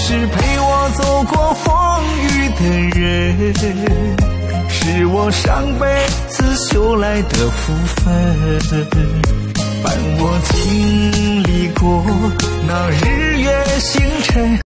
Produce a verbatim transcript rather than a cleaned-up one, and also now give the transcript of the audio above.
是陪我走过风雨的人，是我上辈子修来的福分，伴我经历过那日月星辰。